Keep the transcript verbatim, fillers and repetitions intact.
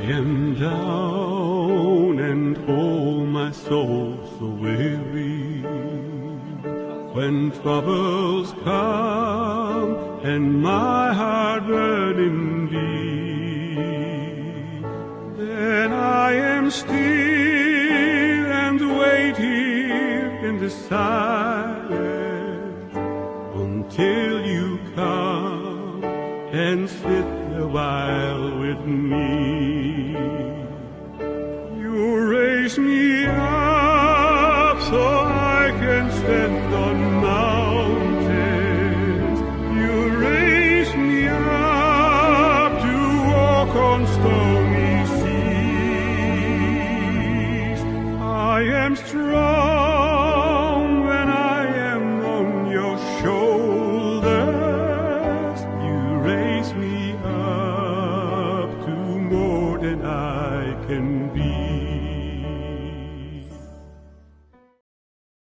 am down and oh my soul so weary, when troubles come and my heart burning deep, then I am still and wait here in the silence until you come and sit a while with me. You raise me